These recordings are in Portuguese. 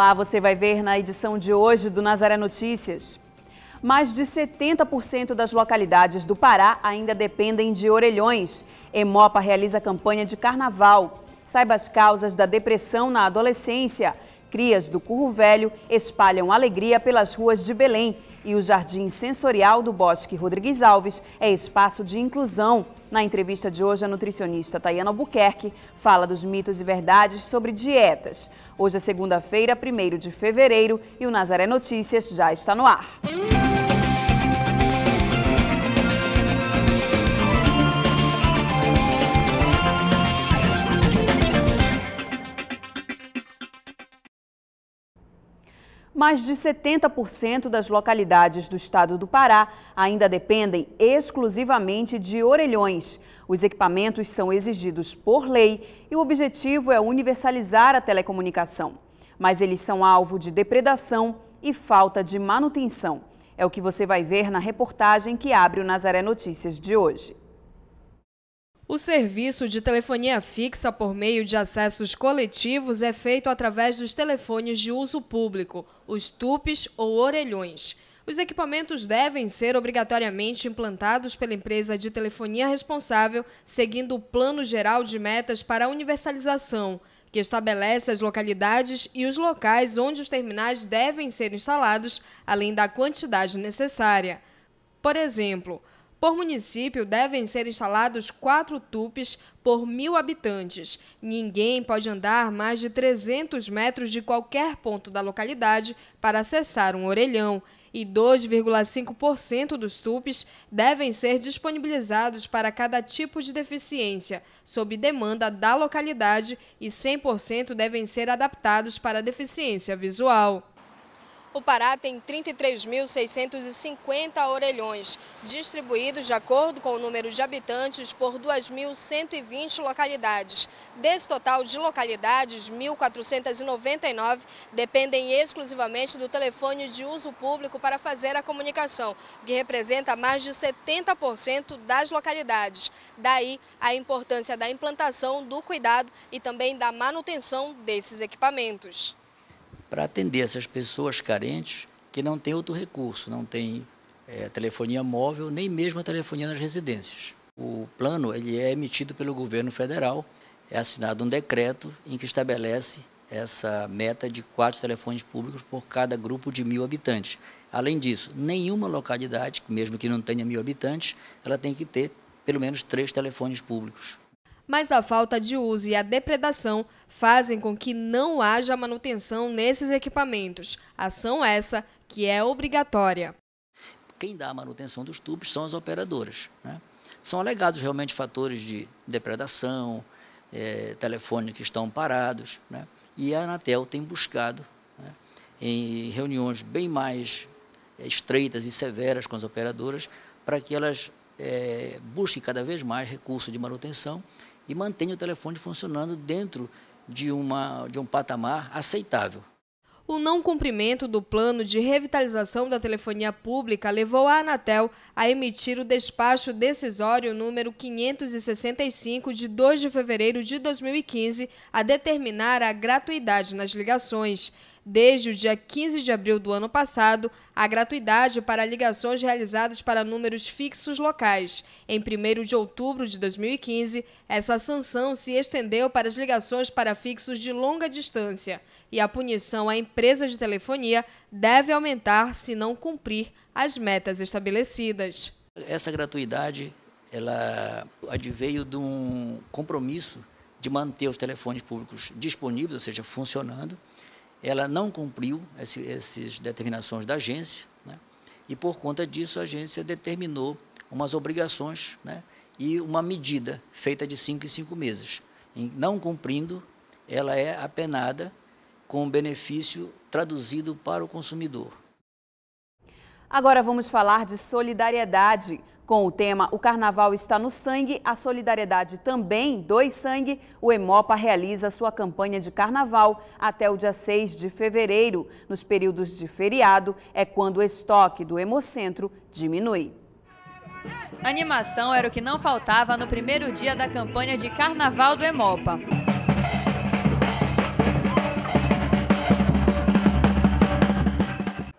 Olá, você vai ver na edição de hoje do Nazaré Notícias. Mais de 70% das localidades do Pará ainda dependem de orelhões. Hemopa realiza campanha de carnaval. Saiba as causas da depressão na adolescência. Crias do Curro Velho espalham alegria pelas ruas de Belém. E o Jardim Sensorial do Bosque Rodrigues Alves é espaço de inclusão. Na entrevista de hoje, a nutricionista Tayana Albuquerque fala dos mitos e verdades sobre dietas. Hoje é segunda-feira, 1º de fevereiro, e o Nazaré Notícias já está no ar. Mais de 70% das localidades do estado do Pará ainda dependem exclusivamente de orelhões. Os equipamentos são exigidos por lei e o objetivo é universalizar a telecomunicação. Mas eles são alvo de depredação e falta de manutenção. É o que você vai ver na reportagem que abre o Nazaré Notícias de hoje. O serviço de telefonia fixa por meio de acessos coletivos é feito através dos telefones de uso público, os TUPs ou orelhões. Os equipamentos devem ser obrigatoriamente implantados pela empresa de telefonia responsável, seguindo o Plano Geral de Metas para a Universalização, que estabelece as localidades e os locais onde os terminais devem ser instalados, além da quantidade necessária. Por exemplo, por município, devem ser instalados 4 TUPs por 1.000 habitantes. Ninguém pode andar mais de 300 metros de qualquer ponto da localidade para acessar um orelhão. E 2,5% dos TUPs devem ser disponibilizados para cada tipo de deficiência, sob demanda da localidade, e 100% devem ser adaptados para a deficiência visual. O Pará tem 33.650 orelhões, distribuídos de acordo com o número de habitantes por 2.120 localidades. Desse total de localidades, 1.499 dependem exclusivamente do telefone de uso público para fazer a comunicação, que representa mais de 70% das localidades. Daí a importância da implantação, do cuidado e também da manutenção desses equipamentos. Para atender essas pessoas carentes que não têm outro recurso, não tem telefonia móvel, nem mesmo a telefonia nas residências. O plano ele é emitido pelo governo federal, é assinado um decreto em que estabelece essa meta de 4 telefones públicos por cada grupo de 1.000 habitantes. Além disso, nenhuma localidade, mesmo que não tenha 1.000 habitantes, ela tem que ter pelo menos 3 telefones públicos. Mas a falta de uso e a depredação fazem com que não haja manutenção nesses equipamentos. Ação essa que é obrigatória. Quem dá a manutenção dos tubos são as operadoras, né? São alegados realmente fatores de depredação, telefone que estão parados, né? E a Anatel tem buscado, né, em reuniões bem mais estreitas e severas com as operadoras, para que elas busquem cada vez mais recursos de manutenção e mantenha o telefone funcionando dentro de um patamar aceitável. O não cumprimento do plano de revitalização da telefonia pública levou a Anatel a emitir o despacho decisório número 565 de 2 de fevereiro de 2015 a determinar a gratuidade nas ligações. Desde o dia 15 de abril do ano passado, a gratuidade para ligações realizadas para números fixos locais. Em 1º de outubro de 2015, essa sanção se estendeu para as ligações para fixos de longa distância. E a punição à empresa de telefonia deve aumentar se não cumprir as metas estabelecidas. Essa gratuidade ela adveio de um compromisso de manter os telefones públicos disponíveis, ou seja, funcionando. Ela não cumpriu essas determinações da agência, né? E por conta disso a agência determinou umas obrigações, né, e uma medida feita de 5 em 5 meses. Em não cumprindo, ela é apenada com benefício traduzido para o consumidor. Agora vamos falar de solidariedade. Com o tema O Carnaval está no sangue, a solidariedade também doe sangue, o Hemopa realiza sua campanha de carnaval até o dia 6 de fevereiro. Nos períodos de feriado é quando o estoque do Hemocentro diminui. Animação era o que não faltava no primeiro dia da campanha de carnaval do Hemopa.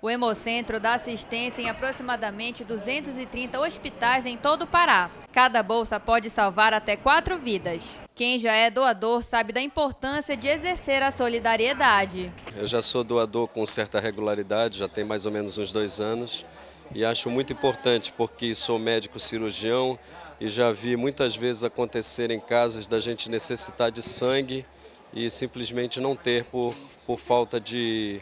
O Hemocentro dá assistência em aproximadamente 230 hospitais em todo o Pará. Cada bolsa pode salvar até 4 vidas. Quem já é doador sabe da importância de exercer a solidariedade. Eu já sou doador com certa regularidade, já tem mais ou menos uns 2 anos. E acho muito importante porque sou médico cirurgião e já vi muitas vezes acontecerem casos da gente necessitar de sangue e simplesmente não ter por falta de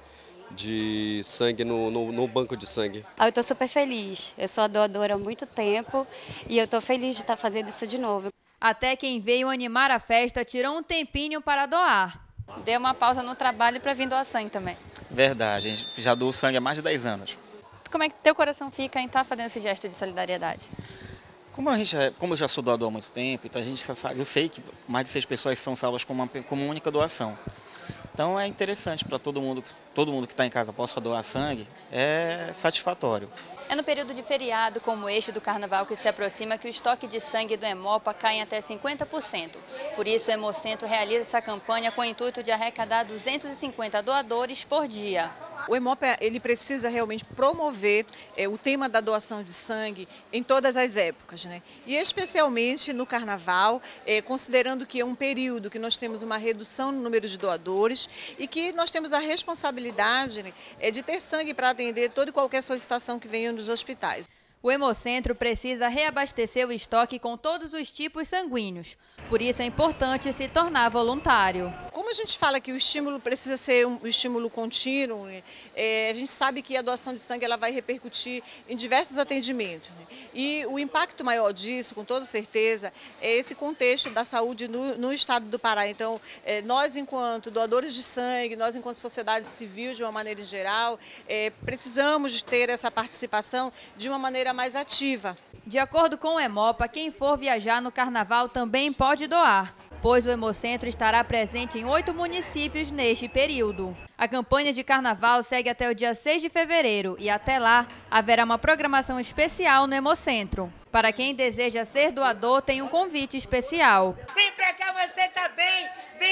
sangue no banco de sangue. Eu estou super feliz, eu sou doadora há muito tempo e eu estou feliz de estar fazendo isso de novo. Até quem veio animar a festa tirou um tempinho para doar. Dei uma pausa no trabalho para vir doar sangue também. Verdade, a gente já doou sangue há mais de 10 anos. Como é que teu coração fica em estar fazendo esse gesto de solidariedade? Como eu já sou doador há muito tempo, então a gente sabe, eu sei que mais de 6 pessoas são salvas com uma única doação. Então é interessante para todo mundo que está em casa possa doar sangue, é satisfatório. É no período de feriado, como este do Carnaval que se aproxima, que o estoque de sangue do Hemopa cai em até 50%. Por isso, o Hemocentro realiza essa campanha com o intuito de arrecadar 250 doadores por dia. O Hemopa ele precisa realmente promover o tema da doação de sangue em todas as épocas, né? E especialmente no Carnaval, considerando que é um período que nós temos uma redução no número de doadores e que nós temos a responsabilidade, né, de ter sangue para atender toda e qualquer solicitação que venha dos hospitais. O Hemocentro precisa reabastecer o estoque com todos os tipos sanguíneos. Por isso é importante se tornar voluntário. Como a gente fala que o estímulo precisa ser um estímulo contínuo, a gente sabe que a doação de sangue ela vai repercutir em diversos atendimentos. E o impacto maior disso, com toda certeza, é esse contexto da saúde no estado do Pará. Então, nós enquanto doadores de sangue, nós enquanto sociedade civil de uma maneira em geral, precisamos ter essa participação de uma maneira mais ativa. De acordo com o Hemopa, quem for viajar no Carnaval também pode doar, pois o Hemocentro estará presente em 8 municípios neste período. A campanha de Carnaval segue até o dia 6 de fevereiro e até lá haverá uma programação especial no Hemocentro. Para quem deseja ser doador, tem um convite especial. Vem pra cá você também!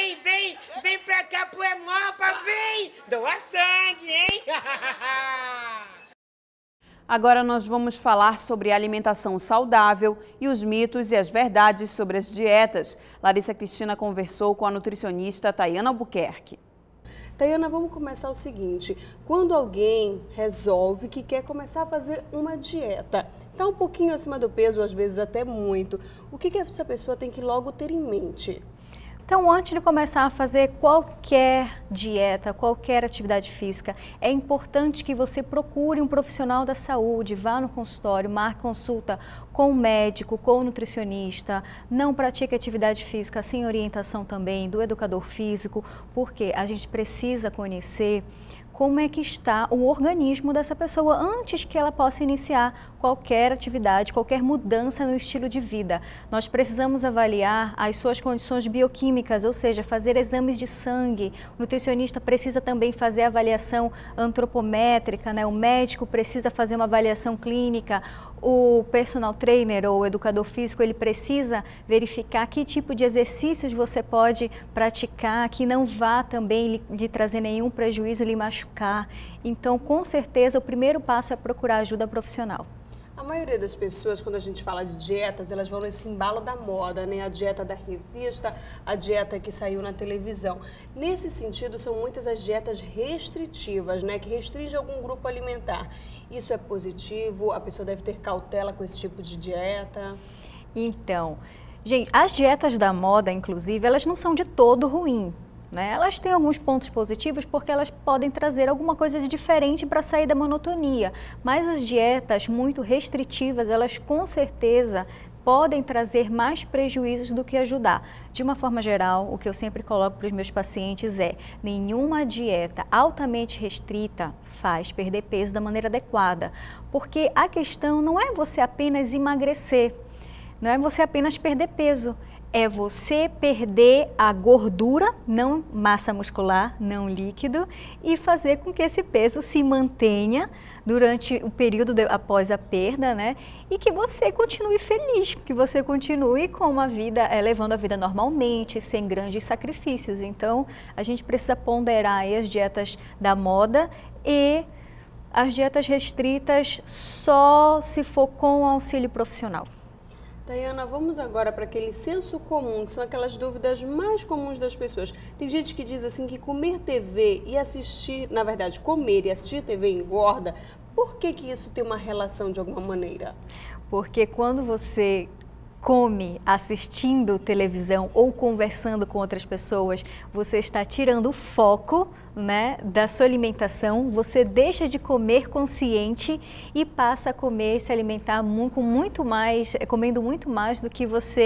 Vem pra cá pro Hemopa, vem! Doa sangue, hein? Agora nós vamos falar sobre alimentação saudável e os mitos e as verdades sobre as dietas. Larissa Cristina conversou com a nutricionista Tayana Albuquerque. Tayana, vamos começar o seguinte, quando alguém resolve que quer começar a fazer uma dieta, está um pouquinho acima do peso, às vezes até muito, o que essa pessoa tem que logo ter em mente? Então, antes de começar a fazer qualquer dieta, qualquer atividade física, é importante que você procure um profissional da saúde, vá no consultório, marque consulta com o médico, com o nutricionista, não pratique atividade física sem orientação também do educador físico, porque a gente precisa conhecer como é que está o organismo dessa pessoa antes que ela possa iniciar qualquer atividade, qualquer mudança no estilo de vida. Nós precisamos avaliar as suas condições bioquímicas, ou seja, fazer exames de sangue. O nutricionista precisa também fazer avaliação antropométrica, né? O médico precisa fazer uma avaliação clínica. O personal trainer ou o educador físico, ele precisa verificar que tipo de exercícios você pode praticar, que não vá também lhe trazer nenhum prejuízo, lhe machucar. Então, com certeza, o primeiro passo é procurar ajuda profissional. A maioria das pessoas, quando a gente fala de dietas, elas vão nesse embalo da moda, né? A dieta da revista, a dieta que saiu na televisão. Nesse sentido, são muitas as dietas restritivas, né? Que restringem algum grupo alimentar. Isso é positivo? A pessoa deve ter cautela com esse tipo de dieta? Então, gente, as dietas da moda, inclusive, elas não são de todo ruins. Né? Elas têm alguns pontos positivos porque elas podem trazer alguma coisa de diferente para sair da monotonia, mas as dietas muito restritivas, elas com certeza podem trazer mais prejuízos do que ajudar. De uma forma geral, o que eu sempre coloco para os meus pacientes é: nenhuma dieta altamente restrita faz perder peso da maneira adequada, porque a questão não é você apenas emagrecer, não é você apenas perder peso. É você perder a gordura, não massa muscular, não líquido, e fazer com que esse peso se mantenha durante o período após a perda, né? E que você continue feliz, que você continue com uma vida, levando a vida normalmente, sem grandes sacrifícios. Então, a gente precisa ponderar aí as dietas da moda e as dietas restritas só se for com auxílio profissional. Dayana, vamos agora para aquele senso comum, que são aquelas dúvidas mais comuns das pessoas. Tem gente que diz assim que comer TV e assistir, na verdade, comer e assistir TV engorda. Por que isso tem uma relação de alguma maneira? Porque quando você come assistindo televisão ou conversando com outras pessoas, você está tirando o foco, né, da sua alimentação, você deixa de comer consciente e passa a comer, se alimentar com muito mais, comendo muito mais do que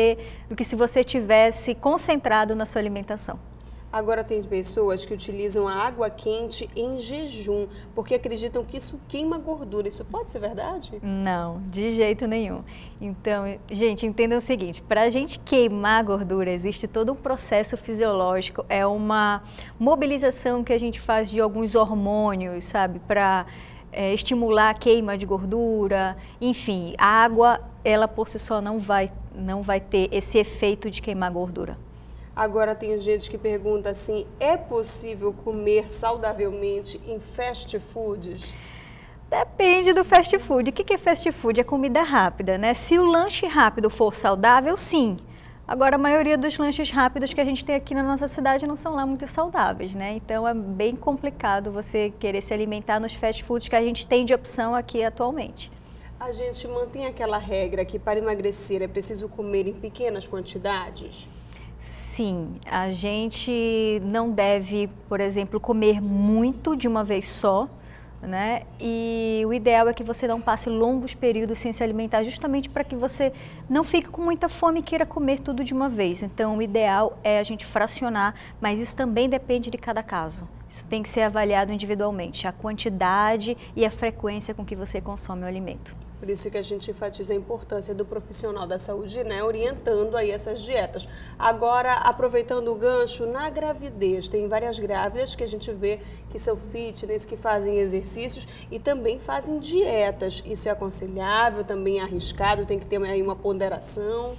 se você tivesse concentrado na sua alimentação. Agora tem pessoas que utilizam a água quente em jejum, porque acreditam que isso queima gordura. Isso pode ser verdade? Não, de jeito nenhum. Então, gente, entendam o seguinte, para a gente queimar a gordura, existe todo um processo fisiológico, é uma mobilização que a gente faz de alguns hormônios, sabe, para estimular a queima de gordura, enfim, a água, ela por si só não vai ter esse efeito de queimar gordura. Agora tem gente que pergunta assim, é possível comer saudavelmente em fast foods? Depende do fast food. O que é fast food? É comida rápida, né? Se o lanche rápido for saudável, sim. Agora, a maioria dos lanches rápidos que a gente tem aqui na nossa cidade não são lá muito saudáveis, né? Então, é bem complicado você querer se alimentar nos fast foods que a gente tem de opção aqui atualmente. A gente mantém aquela regra que para emagrecer é preciso comer em pequenas quantidades? Sim, a gente não deve, por exemplo, comer muito de uma vez só, né? E o ideal é que você não passe longos períodos sem se alimentar, justamente para que você não fique com muita fome e queira comer tudo de uma vez. Então, o ideal é a gente fracionar, mas isso também depende de cada caso. Isso tem que ser avaliado individualmente, a quantidade e a frequência com que você consome o alimento. Por isso que a gente enfatiza a importância do profissional da saúde, né, orientando aí essas dietas. Agora, aproveitando o gancho, na gravidez, tem várias grávidas que a gente vê que são fitness, que fazem exercícios e também fazem dietas. Isso é aconselhável, também é arriscado, tem que ter aí uma ponderação.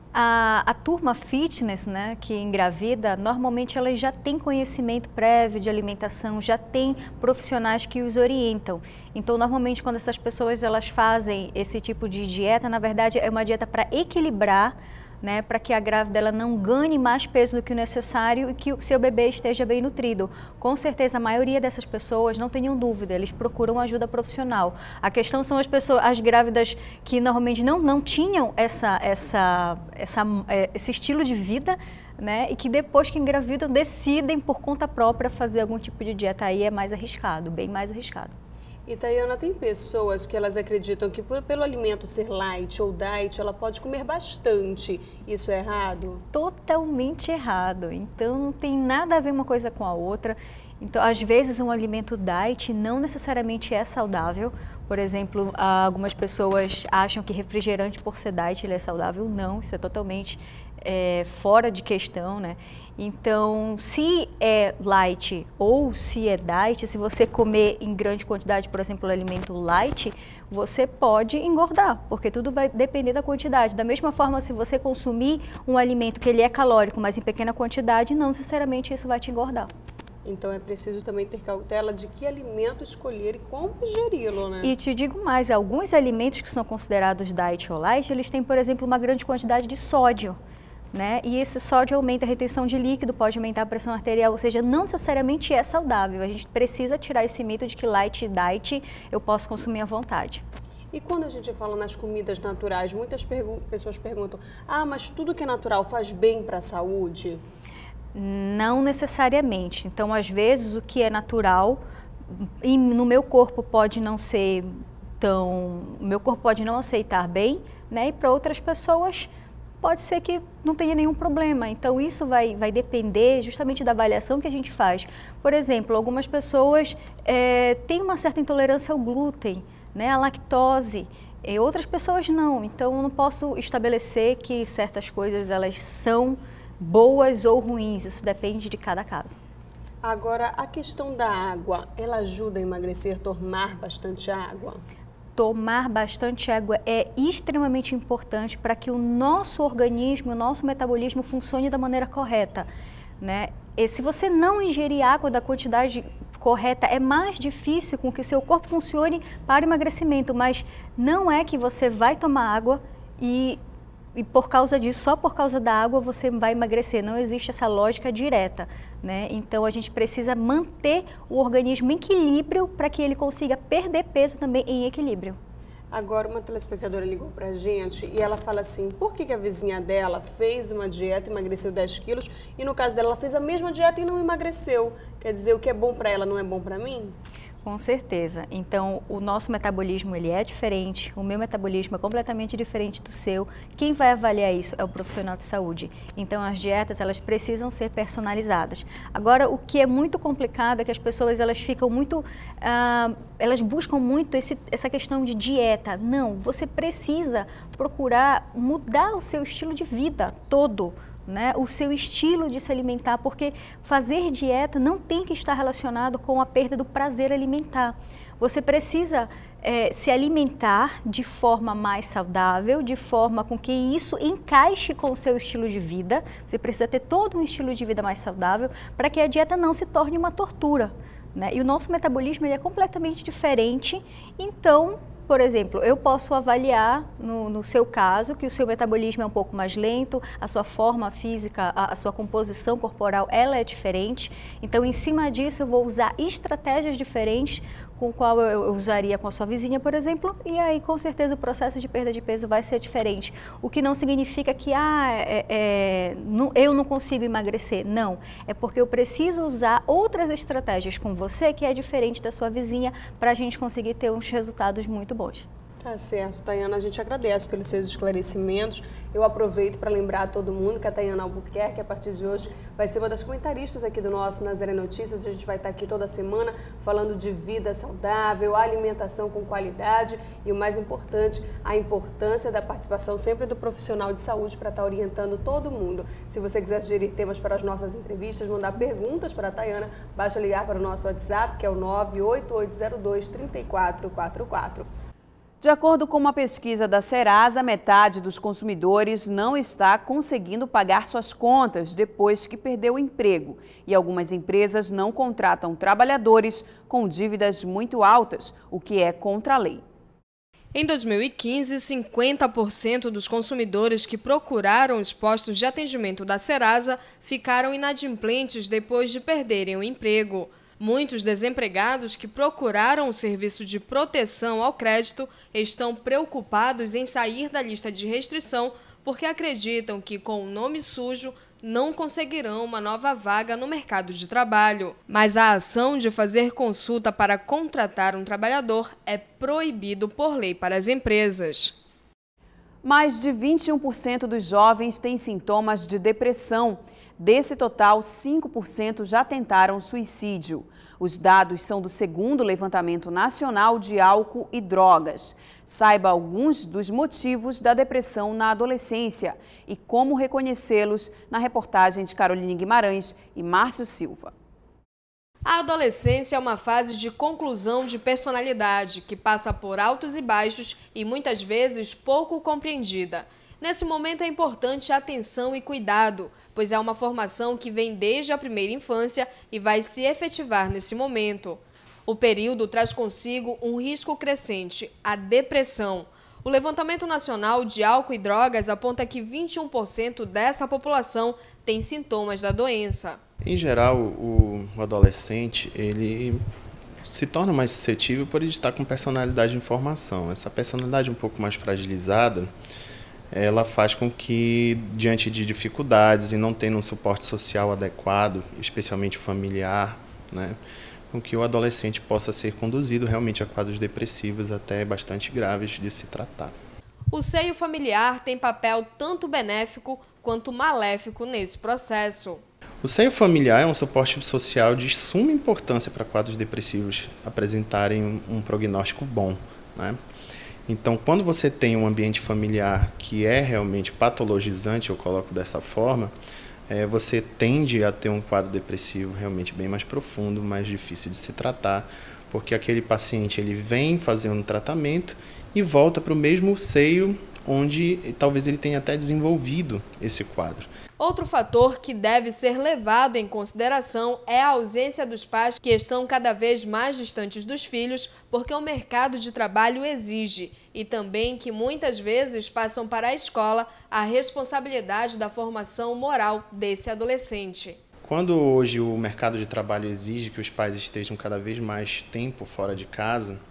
A turma fitness, né, que engravida, normalmente elas já têm conhecimento prévio de alimentação, já tem profissionais que os orientam. Então, normalmente, quando essas pessoas elas fazem esse tipo de dieta, na verdade, é uma dieta para equilibrar, né, para que a grávida ela não ganhe mais peso do que o necessário e que o seu bebê esteja bem nutrido. Com certeza, a maioria dessas pessoas, não tenham dúvida, eles procuram ajuda profissional. A questão são as grávidas que normalmente não tinham esse estilo de vida, né, e que depois que engravidam decidem por conta própria fazer algum tipo de dieta. Aí é mais arriscado, bem mais arriscado. E, Dayana, tem pessoas que elas acreditam que pelo alimento ser light ou diet, ela pode comer bastante. Isso é errado? Totalmente errado. Então, não tem nada a ver uma coisa com a outra. Então, às vezes, um alimento diet não necessariamente é saudável. Por exemplo, algumas pessoas acham que refrigerante por ser diet ele é saudável. Não, isso é totalmente fora de questão, né? Então, se é light ou se é diet, se você comer em grande quantidade, por exemplo, o alimento light, você pode engordar, porque tudo vai depender da quantidade. Da mesma forma, se você consumir um alimento que ele é calórico, mas em pequena quantidade, não necessariamente isso vai te engordar. Então é preciso também ter cautela de que alimento escolher e como ingeri-lo, né? E te digo mais, alguns alimentos que são considerados diet ou light, eles têm, por exemplo, uma grande quantidade de sódio, né? E esse sódio aumenta a retenção de líquido, pode aumentar a pressão arterial, ou seja, não necessariamente é saudável. A gente precisa tirar esse mito de que light e diet eu posso consumir à vontade. E quando a gente fala nas comidas naturais, muitas pessoas perguntam, mas tudo que é natural faz bem para a saúde? Não necessariamente. Então, às vezes, o que é natural, no meu corpo pode não ser tão... O meu corpo pode não aceitar bem, né? E para outras pessoas pode ser que não tenha nenhum problema. Então, isso vai depender justamente da avaliação que a gente faz. Por exemplo, algumas pessoas têm uma certa intolerância ao glúten, né? À lactose. E outras pessoas não. Então, eu não posso estabelecer que certas coisas elas são boas ou ruins, isso depende de cada caso. Agora, a questão da água, ela ajuda a emagrecer, tomar bastante água? Tomar bastante água é extremamente importante para que o nosso organismo, o nosso metabolismo funcione da maneira correta, né? E se você não ingerir água da quantidade correta é mais difícil com que o seu corpo funcione para o emagrecimento, mas não é que você vai tomar água e por causa disso, só por causa da água você vai emagrecer. Não existe essa lógica direta, né? Então a gente precisa manter o organismo em equilíbrio para que ele consiga perder peso também em equilíbrio. Agora, uma telespectadora ligou pra gente e ela fala assim, por que a vizinha dela fez uma dieta, emagreceu 10 quilos e no caso dela ela fez a mesma dieta e não emagreceu? Quer dizer, o que é bom pra ela não é bom pra mim? Com certeza. Então, o nosso metabolismo ele é diferente, o meu metabolismo é completamente diferente do seu. Quem vai avaliar isso é o profissional de saúde. Então, as dietas elas precisam ser personalizadas. Agora, o que é muito complicado é que as pessoas elas ficam muito, elas buscam muito essa questão de dieta. Não, você precisa procurar mudar o seu estilo de vida todo. Né, o seu estilo de se alimentar, porque fazer dieta não tem que estar relacionado com a perda do prazer alimentar. Você precisa se alimentar de forma mais saudável, de forma com que isso encaixe com o seu estilo de vida. Você precisa ter todo um estilo de vida mais saudável para que a dieta não se torne uma tortura. Né? E o nosso metabolismo ele é completamente diferente, então... Por exemplo, eu posso avaliar, no seu caso, que o seu metabolismo é um pouco mais lento, a sua forma física, a sua composição corporal, ela é diferente. Então, em cima disso, eu vou usar estratégias diferentes com qual eu usaria com a sua vizinha, por exemplo, e aí, com certeza, o processo de perda de peso vai ser diferente. O que não significa que eu não consigo emagrecer. Não, é porque eu preciso usar outras estratégias com você, que é diferente da sua vizinha, para a gente conseguir ter uns resultados muito bons. Tá certo, Tayana, a gente agradece pelos seus esclarecimentos. Eu aproveito para lembrar a todo mundo que a Tayana Albuquerque, a partir de hoje, vai ser uma das comentaristas aqui do nosso Nazaré Notícias. A gente vai estar aqui toda semana falando de vida saudável, alimentação com qualidade e, o mais importante, a importância da participação sempre do profissional de saúde para estar orientando todo mundo. Se você quiser sugerir temas para as nossas entrevistas, mandar perguntas para a Tayana, basta ligar para o nosso WhatsApp, que é o 98802-3444. De acordo com uma pesquisa da Serasa, metade dos consumidores não está conseguindo pagar suas contas depois que perdeu o emprego. E algumas empresas não contratam trabalhadores com dívidas muito altas, o que é contra a lei. Em 2015, 50% dos consumidores que procuraram os postos de atendimento da Serasa ficaram inadimplentes depois de perderem o emprego. Muitos desempregados que procuraram o serviço de proteção ao crédito estão preocupados em sair da lista de restrição porque acreditam que, com o nome sujo, não conseguirão uma nova vaga no mercado de trabalho. Mas a ação de fazer consulta para contratar um trabalhador é proibido por lei para as empresas. Mais de 21% dos jovens têm sintomas de depressão. Desse total, 5% já tentaram suicídio. Os dados são do segundo Levantamento Nacional de Álcool e Drogas. Saiba alguns dos motivos da depressão na adolescência e como reconhecê-los na reportagem de Caroline Guimarães e Márcio Silva. A adolescência é uma fase de conclusão de personalidade que passa por altos e baixos e muitas vezes pouco compreendida. Nesse momento é importante atenção e cuidado, pois é uma formação que vem desde a primeira infância e vai se efetivar nesse momento. O período traz consigo um risco crescente, a depressão. O Levantamento Nacional de Álcool e Drogas aponta que 21% dessa população tem sintomas da doença. Em geral, o adolescente ele se torna mais suscetível por ele estar com personalidade em formação. Essa personalidade um pouco mais fragilizada, ela faz com que, diante de dificuldades e não tendo um suporte social adequado, especialmente familiar, né, com que o adolescente possa ser conduzido realmente a quadros depressivos até bastante graves de se tratar. O seio familiar tem papel tanto benéfico quanto maléfico nesse processo. O seio familiar é um suporte social de suma importância para quadros depressivos apresentarem um prognóstico bom, né? Então, quando você tem um ambiente familiar que é realmente patologizante, eu coloco dessa forma, você tende a ter um quadro depressivo realmente bem mais profundo, mais difícil de se tratar, porque aquele paciente ele vem fazendo um tratamento e volta para o mesmo seio onde talvez ele tenha até desenvolvido esse quadro. Outro fator que deve ser levado em consideração é a ausência dos pais que estão cada vez mais distantes dos filhos porque o mercado de trabalho exige e também que muitas vezes passam para a escola a responsabilidade da formação moral desse adolescente. Quando hoje o mercado de trabalho exige que os pais estejam cada vez mais tempo fora de casa,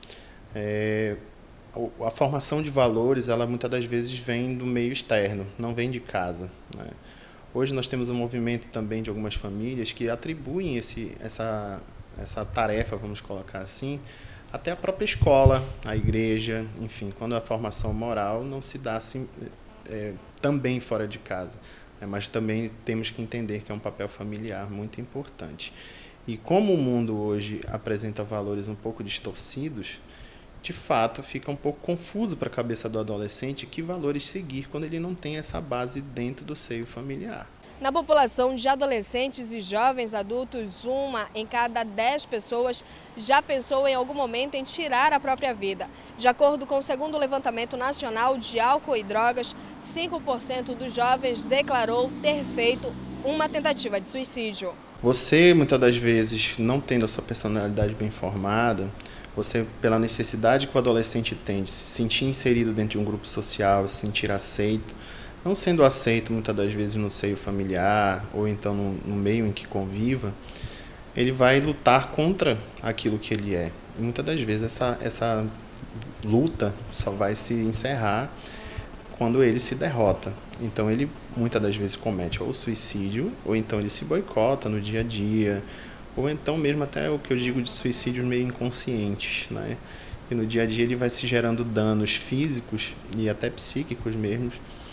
a formação de valores, ela muitas das vezes vem do meio externo, não vem de casa, né? Hoje nós temos um movimento também de algumas famílias que atribuem essa tarefa, vamos colocar assim, até a própria escola, a igreja, enfim, quando a formação moral não se dá assim, também fora de casa, né? Mas também temos que entender que é um papel familiar muito importante. E como o mundo hoje apresenta valores um pouco distorcidos, de fato fica um pouco confuso para a cabeça do adolescente que valores seguir quando ele não tem essa base dentro do seio familiar. Na população de adolescentes e jovens adultos, 1 em cada 10 pessoas já pensou em algum momento em tirar a própria vida. De acordo com o segundo levantamento nacional de álcool e drogas, 5% dos jovens declarou ter feito uma tentativa de suicídio. Você, muitas das vezes, não tendo a sua personalidade bem formada, você, pela necessidade que o adolescente tem de se sentir inserido dentro de um grupo social, se sentir aceito, não sendo aceito muitas das vezes no seio familiar ou então no meio em que conviva, ele vai lutar contra aquilo que ele é. E muitas das vezes essa luta só vai se encerrar quando ele se derrota. Então ele muitas das vezes comete ou suicídio, ou então ele se boicota no dia a dia, ou então mesmo até o que eu digo de suicídios meio inconscientes, né? E no dia a dia ele vai se gerando danos físicos e até psíquicos mesmo,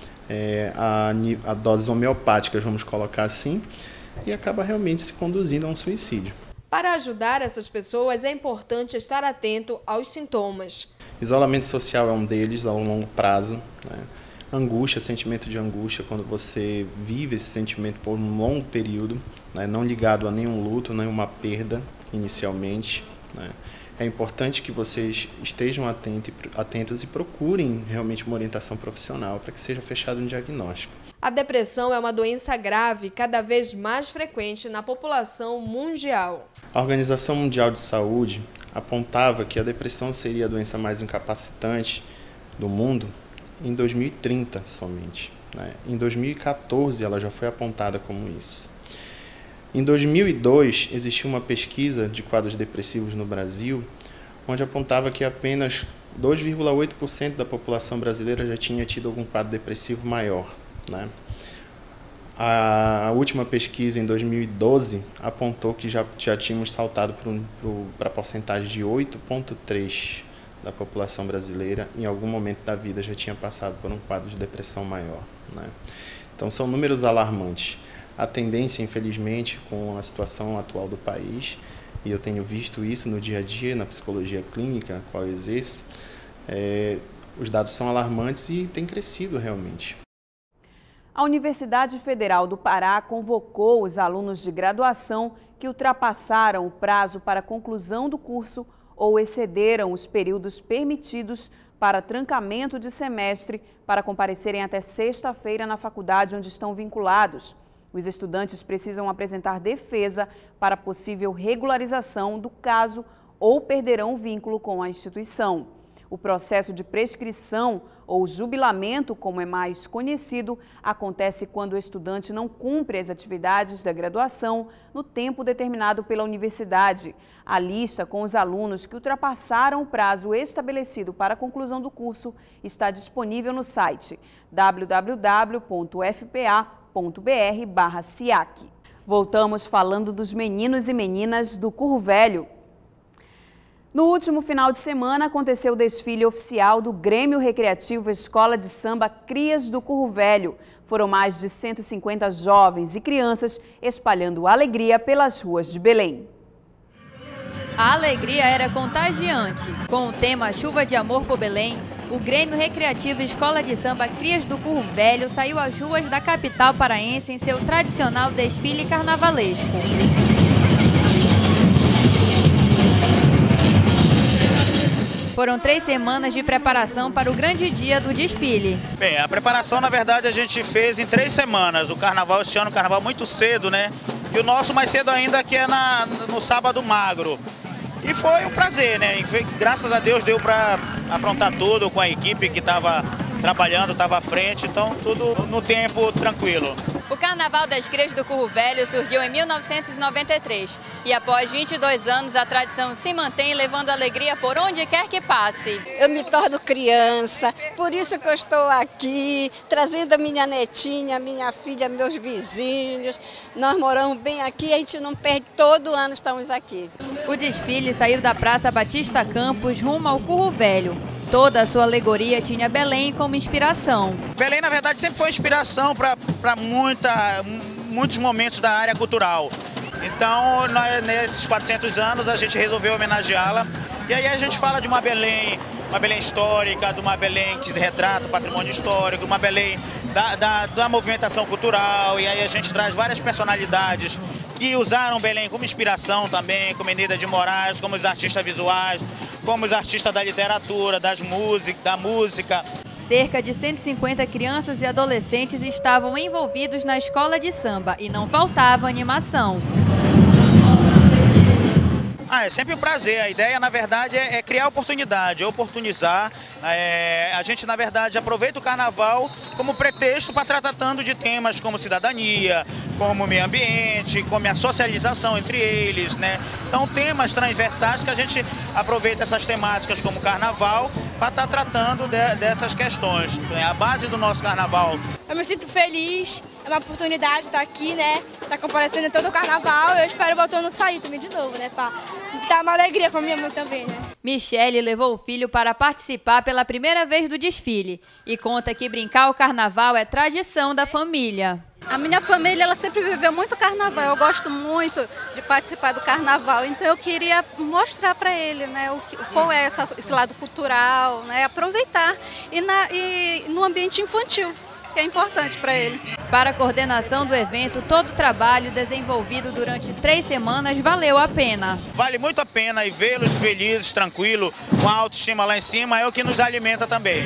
a doses homeopáticas, vamos colocar assim, e acaba realmente se conduzindo a um suicídio. Para ajudar essas pessoas é importante estar atento aos sintomas. Isolamento social é um deles a um longo prazo, né? Angústia, sentimento de angústia, quando você vive esse sentimento por um longo período, né, não ligado a nenhum luto, nenhuma perda inicialmente, né. É importante que vocês estejam atentos e procurem realmente uma orientação profissional para que seja fechado um diagnóstico. A depressão é uma doença grave, cada vez mais frequente na população mundial. A Organização Mundial de Saúde apontava que a depressão seria a doença mais incapacitante do mundo em 2030 somente, né? Em 2014 ela já foi apontada como isso. Em 2002 existiu uma pesquisa de quadros depressivos no Brasil, onde apontava que apenas 2,8% da população brasileira já tinha tido algum quadro depressivo maior, né? A última pesquisa em 2012 apontou que já tínhamos saltado para a porcentagem de 8,3% da população brasileira, em algum momento da vida já tinha passado por um quadro de depressão maior, né? Então são números alarmantes. A tendência, infelizmente, com a situação atual do país, e eu tenho visto isso no dia a dia, na psicologia clínica, a qual eu exerço, os dados são alarmantes e têm crescido realmente. A Universidade Federal do Pará convocou os alunos de graduação que ultrapassaram o prazo para a conclusão do curso ou excederam os períodos permitidos para trancamento de semestre para comparecerem até sexta-feira na faculdade onde estão vinculados. Os estudantes precisam apresentar defesa para possível regularização do caso ou perderão o vínculo com a instituição. O processo de prescrição ou jubilamento, como é mais conhecido, acontece quando o estudante não cumpre as atividades da graduação no tempo determinado pela universidade. A lista com os alunos que ultrapassaram o prazo estabelecido para a conclusão do curso está disponível no site www.fpa.br/CIAC. Voltamos falando dos meninos e meninas do Curro Velho. No último final de semana, aconteceu o desfile oficial do Grêmio Recreativo Escola de Samba Crias do Curro Velho. Foram mais de 150 jovens e crianças espalhando alegria pelas ruas de Belém. A alegria era contagiante. Com o tema Chuva de Amor por Belém, o Grêmio Recreativo Escola de Samba Crias do Curro Velho saiu às ruas da capital paraense em seu tradicional desfile carnavalesco. Foram 3 semanas de preparação para o grande dia do desfile. Bem, a preparação, na verdade, a gente fez em 3 semanas. O carnaval, este ano, o carnaval muito cedo, né? E o nosso mais cedo ainda, que é no sábado magro. E foi um prazer, né? E graças a Deus deu para aprontar tudo com a equipe que estava trabalhando, estava à frente, então tudo no tempo tranquilo. O Carnaval das Crias do Curro Velho surgiu em 1993 e após 22 anos a tradição se mantém levando alegria por onde quer que passe. Eu me torno criança, por isso que eu estou aqui, trazendo a minha netinha, minha filha, meus vizinhos. Nós moramos bem aqui, a gente não perde, todo ano estamos aqui. O desfile saiu da Praça Batista Campos rumo ao Curro Velho. Toda a sua alegoria tinha Belém como inspiração. Belém, na verdade, sempre foi inspiração para muitos momentos da área cultural. Então, nesses 400 anos, a gente resolveu homenageá-la. E aí a gente fala de uma Belém histórica, de uma Belém que retrata o patrimônio histórico, uma Belém da movimentação cultural. E aí a gente traz várias personalidades que usaram Belém como inspiração também, como Eneida de Moraes, como os artistas visuais, como os artistas da literatura, da música. Cerca de 150 crianças e adolescentes estavam envolvidos na escola de samba e não faltava animação. É sempre um prazer. A ideia, na verdade, é criar oportunidade, oportunizar. A gente, na verdade, aproveita o carnaval como pretexto para estar tratando de temas como cidadania, como meio ambiente, como a socialização entre eles, né? Então, temas transversais que a gente aproveita essas temáticas como carnaval para estar tratando dessas questões. A base do nosso carnaval. Eu me sinto feliz, é uma oportunidade estar aqui, né? Estar comparecendo em todo o carnaval. Eu espero voltando a sair também de novo, né? Para dar uma alegria para minha mãe também, né? Michele levou o filho para participar pela primeira vez do desfile e conta que brincar o carnaval é tradição da família. A minha família, ela sempre viveu muito carnaval, eu gosto muito de participar do carnaval, então eu queria mostrar para ele, né, qual é esse lado cultural, né, aproveitar e no ambiente infantil, que é importante para ele. Para a coordenação do evento, todo o trabalho desenvolvido durante 3 semanas valeu a pena. Vale muito a pena e vê-los felizes, tranquilos, com a autoestima lá em cima é o que nos alimenta também.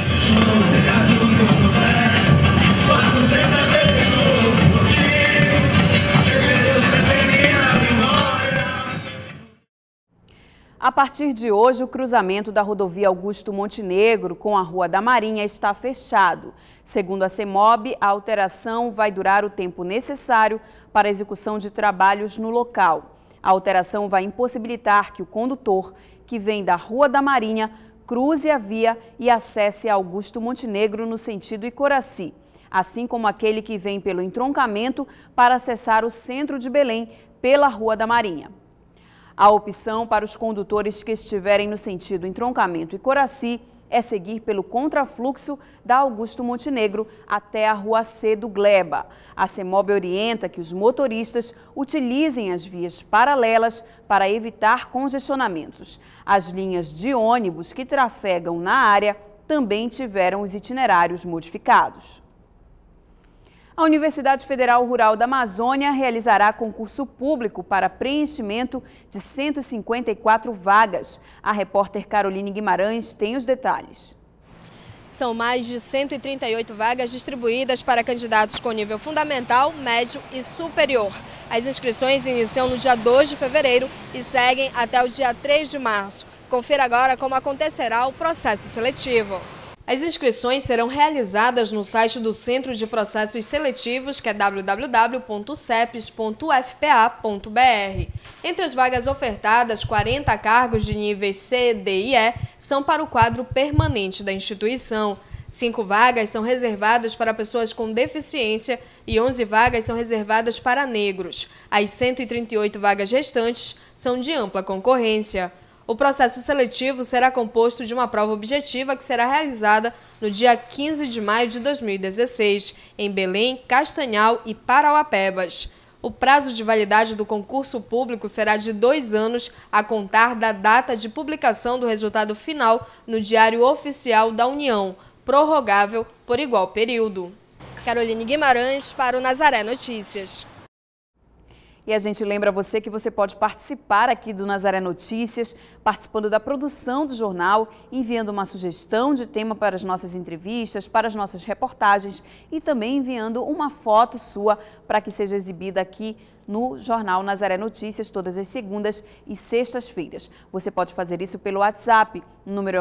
A partir de hoje, o cruzamento da rodovia Augusto Montenegro com a Rua da Marinha está fechado. Segundo a CEMOB, a alteração vai durar o tempo necessário para a execução de trabalhos no local. A alteração vai impossibilitar que o condutor que vem da Rua da Marinha cruze a via e acesse Augusto Montenegro no sentido Icoraci, assim como aquele que vem pelo entroncamento para acessar o centro de Belém pela Rua da Marinha. A opção para os condutores que estiverem no sentido entroncamento Icoraci é seguir pelo contrafluxo da Augusto Montenegro até a Rua C do Gleba. A CEMOB orienta que os motoristas utilizem as vias paralelas para evitar congestionamentos. As linhas de ônibus que trafegam na área também tiveram os itinerários modificados. A Universidade Federal Rural da Amazônia realizará concurso público para preenchimento de 154 vagas. A repórter Caroline Guimarães tem os detalhes. São mais de 138 vagas distribuídas para candidatos com nível fundamental, médio e superior. As inscrições iniciam no dia 2 de fevereiro e seguem até o dia 3 de março. Confira agora como acontecerá o processo seletivo. As inscrições serão realizadas no site do Centro de Processos Seletivos, que é www.cepes.ufpa.br. Entre as vagas ofertadas, 40 cargos de níveis C, D e E são para o quadro permanente da instituição. 5 vagas são reservadas para pessoas com deficiência e 11 vagas são reservadas para negros. As 138 vagas restantes são de ampla concorrência. O processo seletivo será composto de uma prova objetiva que será realizada no dia 15 de maio de 2016, em Belém, Castanhal e Parauapebas. O prazo de validade do concurso público será de 2 anos a contar da data de publicação do resultado final no Diário Oficial da União, prorrogável por igual período. Caroline Guimarães para o Nazaré Notícias. E a gente lembra você que você pode participar aqui do Nazaré Notícias, participando da produção do jornal, enviando uma sugestão de tema para as nossas entrevistas, para as nossas reportagens e também enviando uma foto sua para que seja exibida aqui no Jornal Nazaré Notícias, todas as segundas e sextas-feiras. Você pode fazer isso pelo WhatsApp, o número é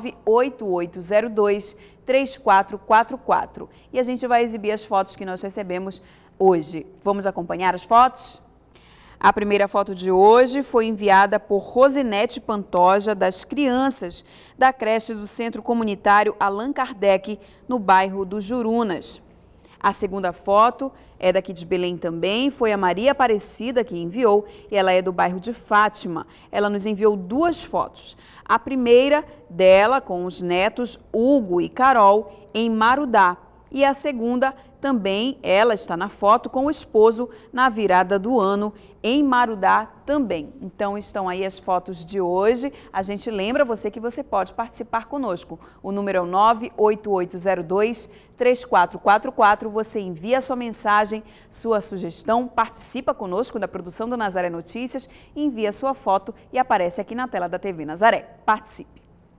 98802-3444. E a gente vai exibir as fotos que nós recebemos hoje. Vamos acompanhar as fotos? A primeira foto de hoje foi enviada por Rosinete Pantoja, das crianças da creche do Centro Comunitário Allan Kardec, no bairro do Jurunas. A segunda foto é daqui de Belém também, foi a Maria Aparecida que enviou e ela é do bairro de Fátima. Ela nos enviou duas fotos. A primeira dela com os netos Hugo e Carol em Marudá e a segunda também, ela está na foto com o esposo na virada do ano em Marudá também. Então estão aí as fotos de hoje. A gente lembra você que você pode participar conosco. O número é o 98802-3444. Você envia a sua mensagem, sua sugestão, participa conosco da produção do Nazaré Notícias, envia a sua foto e aparece aqui na tela da TV Nazaré. Participe!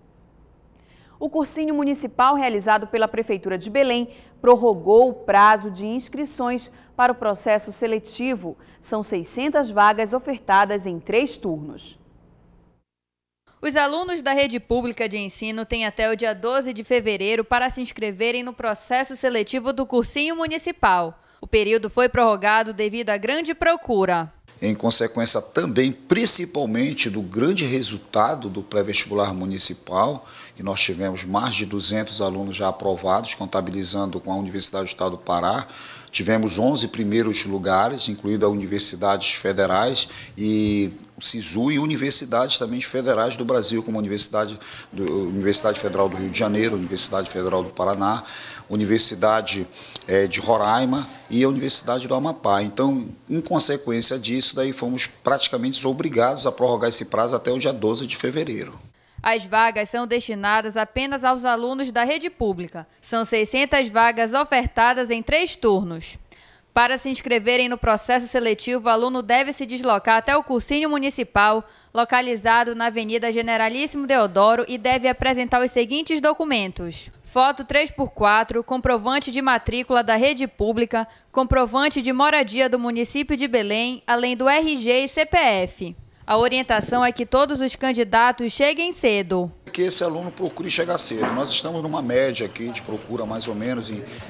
O cursinho municipal realizado pela Prefeitura de Belém prorrogou o prazo de inscrições para o processo seletivo. São 600 vagas ofertadas em 3 turnos. Os alunos da rede pública de ensino têm até o dia 12 de fevereiro para se inscreverem no processo seletivo do cursinho municipal. O período foi prorrogado devido à grande procura. Em consequência também, principalmente, do grande resultado do pré-vestibular municipal, que nós tivemos mais de 200 alunos já aprovados, contabilizando com a Universidade do Estado do Pará. Tivemos 11 primeiros lugares, incluindo as universidades federais e o SISU e universidades também federais do Brasil, como a Universidade Federal do Rio de Janeiro, Universidade Federal do Paraná, Universidade de Roraima e a Universidade do Amapá. Então, em consequência disso, daí fomos praticamente obrigados a prorrogar esse prazo até o dia 12 de fevereiro. As vagas são destinadas apenas aos alunos da rede pública. São 600 vagas ofertadas em 3 turnos. Para se inscreverem no processo seletivo, o aluno deve se deslocar até o cursinho municipal, localizado na Avenida Generalíssimo Deodoro, e deve apresentar os seguintes documentos: foto 3x4, comprovante de matrícula da rede pública, comprovante de moradia do município de Belém, além do RG e CPF. A orientação é que todos os candidatos cheguem cedo. Que esse aluno procure chegar cedo. Nós estamos numa média aqui de procura mais ou menos,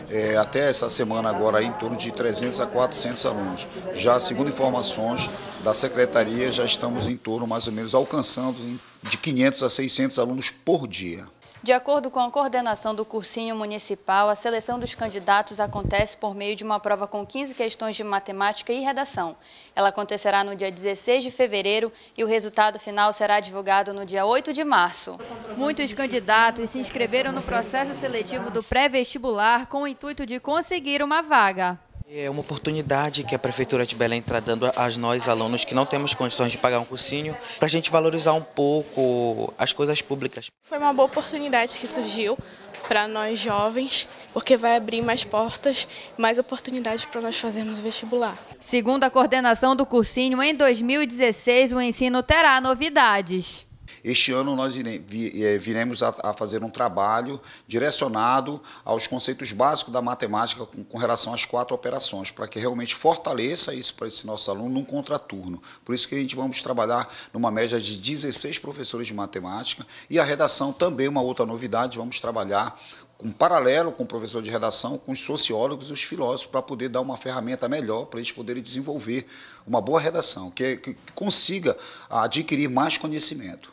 até essa semana agora, em torno de 300 a 400 alunos. Já segundo informações da Secretaria, já estamos em torno mais ou menos alcançando de 500 a 600 alunos por dia. De acordo com a coordenação do cursinho municipal, a seleção dos candidatos acontece por meio de uma prova com 15 questões de matemática e redação. Ela acontecerá no dia 16 de fevereiro e o resultado final será divulgado no dia 8 de março. Muitos candidatos se inscreveram no processo seletivo do pré-vestibular com o intuito de conseguir uma vaga. É uma oportunidade que a Prefeitura de Belém está dando a nós, alunos, que não temos condições de pagar um cursinho, para a gente valorizar um pouco as coisas públicas. Foi uma boa oportunidade que surgiu para nós jovens, porque vai abrir mais portas, mais oportunidades para nós fazermos o vestibular. Segundo a coordenação do cursinho, em 2016 o ensino terá novidades. Este ano nós viremos a fazer um trabalho direcionado aos conceitos básicos da matemática com relação às 4 operações, para que realmente fortaleça isso para esse nosso aluno num contraturno. Por isso que a gente vamos trabalhar numa média de 16 professores de matemática e a redação também uma outra novidade, vamos trabalhar em paralelo com o professor de redação, com os sociólogos e os filósofos, para poder dar uma ferramenta melhor para eles poderem desenvolver uma boa redação, que consiga adquirir mais conhecimento.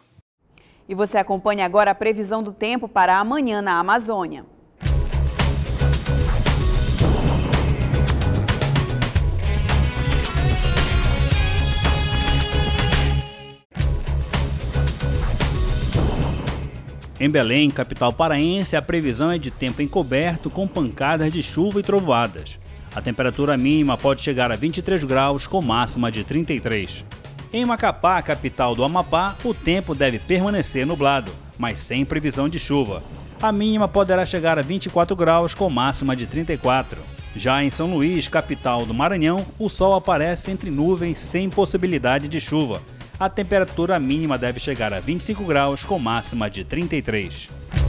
E você acompanha agora a previsão do tempo para amanhã na Amazônia. Em Belém, capital paraense, a previsão é de tempo encoberto com pancadas de chuva e trovoadas. A temperatura mínima pode chegar a 23 graus, com máxima de 33. Em Macapá, capital do Amapá, o tempo deve permanecer nublado, mas sem previsão de chuva. A mínima poderá chegar a 24 graus, com máxima de 34. Já em São Luís, capital do Maranhão, o sol aparece entre nuvens sem possibilidade de chuva. A temperatura mínima deve chegar a 25 graus, com máxima de 33.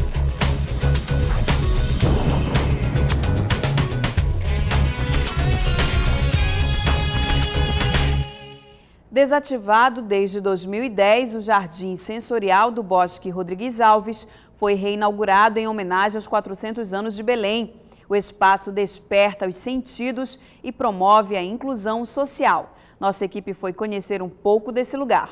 Desativado desde 2010, o Jardim Sensorial do Bosque Rodrigues Alves foi reinaugurado em homenagem aos 400 anos de Belém. O espaço desperta os sentidos e promove a inclusão social. Nossa equipe foi conhecer um pouco desse lugar.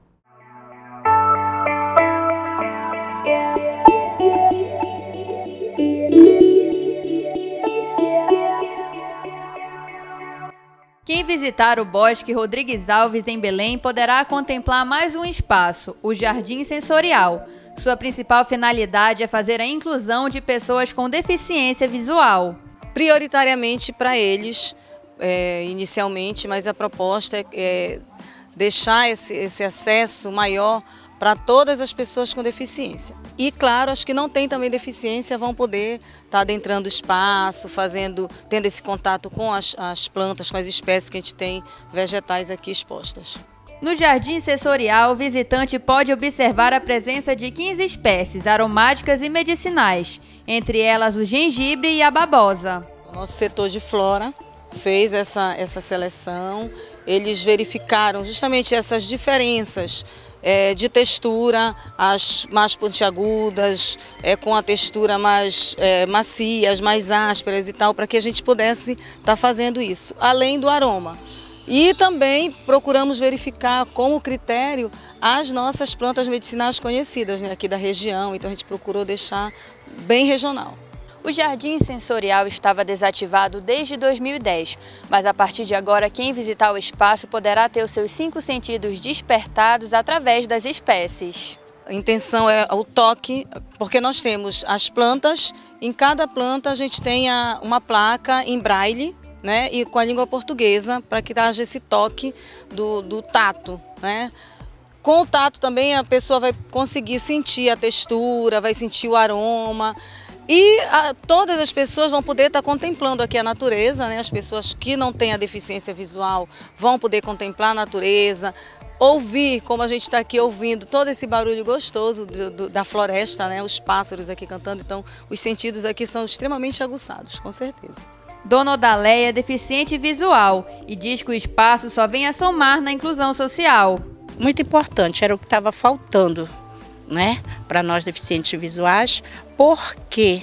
Quem visitar o Bosque Rodrigues Alves em Belém poderá contemplar mais um espaço, o Jardim Sensorial. Sua principal finalidade é fazer a inclusão de pessoas com deficiência visual. Prioritariamente para eles, inicialmente, mas a proposta é deixar esse acesso maior para todas as pessoas com deficiência. E, claro, as que não têm também deficiência vão poder estar adentrando o espaço, tendo esse contato com as plantas, com as espécies que a gente tem vegetais aqui expostas. No Jardim Sensorial, o visitante pode observar a presença de 15 espécies aromáticas e medicinais, entre elas o gengibre e a babosa. O nosso setor de flora fez essa seleção, eles verificaram justamente essas diferenças de textura, as mais pontiagudas, com a textura mais macias, mais ásperas e tal, para que a gente pudesse estar fazendo isso, além do aroma. E também procuramos verificar como critério as nossas plantas medicinais conhecidas, né, aqui da região, então a gente procurou deixar bem regional. O Jardim Sensorial estava desativado desde 2010, mas a partir de agora quem visitar o espaço poderá ter os seus 5 sentidos despertados através das espécies. A intenção é o toque, porque nós temos as plantas, em cada planta a gente tem uma placa em braille, né, e com a língua portuguesa, para que haja esse toque do tato, né? Com o tato também a pessoa vai conseguir sentir a textura, vai sentir o aroma. E todas as pessoas vão poder estar contemplando aqui a natureza, né? As pessoas que não têm a deficiência visual vão poder contemplar a natureza, ouvir, como a gente está aqui ouvindo, todo esse barulho gostoso da floresta, né? Os pássaros aqui cantando, então os sentidos aqui são extremamente aguçados, com certeza. Dona Odaléia é deficiente visual e diz que o espaço só vem a somar na inclusão social. Muito importante, era o que estava faltando, né, para nós deficientes visuais, porque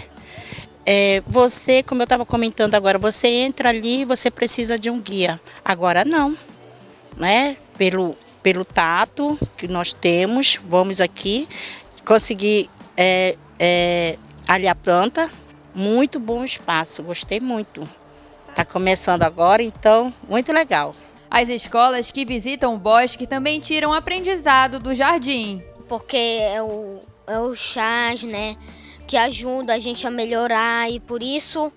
você, como eu estava comentando agora, você entra ali e você precisa de um guia. Agora não, né, pelo tato que nós temos, vamos aqui conseguir ali a planta. Muito bom espaço, gostei muito. Está começando agora, então, muito legal. As escolas que visitam o bosque também tiram aprendizado do jardim. Porque é o chás, né, que ajuda a gente a melhorar e por isso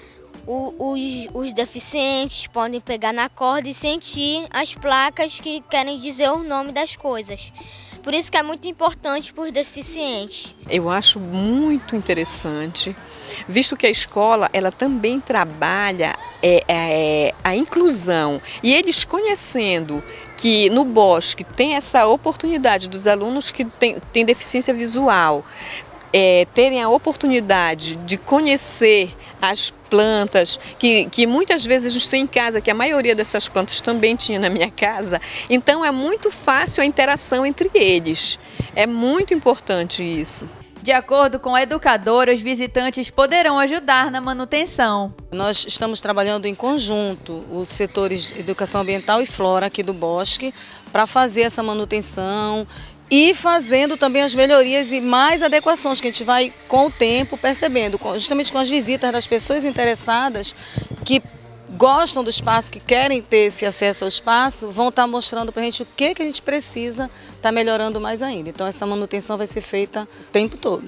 os deficientes podem pegar na corda e sentir as placas que querem dizer o nome das coisas. Por isso que é muito importante para os deficientes. Eu acho muito interessante, visto que a escola ela também trabalha a inclusão e eles conhecendo que no bosque tem essa oportunidade dos alunos que têm deficiência visual terem a oportunidade de conhecer as plantas, que muitas vezes a gente tem em casa, que a maioria dessas plantas também tinha na minha casa, então é muito fácil a interação entre eles. É muito importante isso. De acordo com a educadora, os visitantes poderão ajudar na manutenção. Nós estamos trabalhando em conjunto, os setores de educação ambiental e flora aqui do bosque, para fazer essa manutenção e fazendo também as melhorias e mais adequações que a gente vai com o tempo percebendo, justamente com as visitas das pessoas interessadas que gostam do espaço, que querem ter esse acesso ao espaço, vão estar mostrando para a gente o que a gente precisa estar melhorando mais ainda. Então essa manutenção vai ser feita o tempo todo.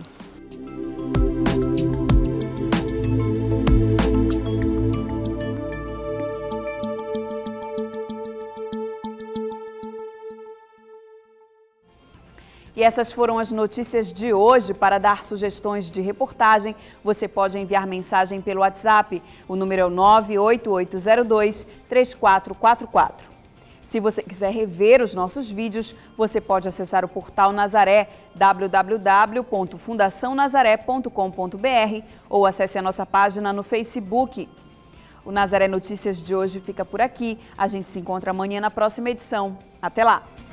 E essas foram as notícias de hoje. Para dar sugestões de reportagem, você pode enviar mensagem pelo WhatsApp. O número é o 98802-3444. Se você quiser rever os nossos vídeos, você pode acessar o portal Nazaré, www.fundacionazaré.com.br, ou acesse a nossa página no Facebook. O Nazaré Notícias de hoje fica por aqui. A gente se encontra amanhã na próxima edição. Até lá!